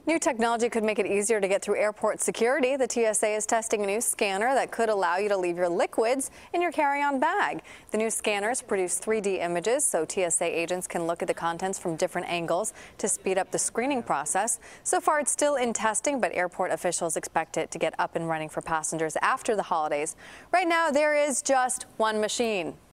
New technology could make it easier to get through airport security. The TSA is testing a new scanner that could allow you to leave your liquids in your carry-on bag. The new scanners produce 3D images so TSA agents can look at the contents from different angles to speed up the screening process. So far, it's still in testing, but airport officials expect it to get up and running for passengers after the holidays. Right now, there is just one machine.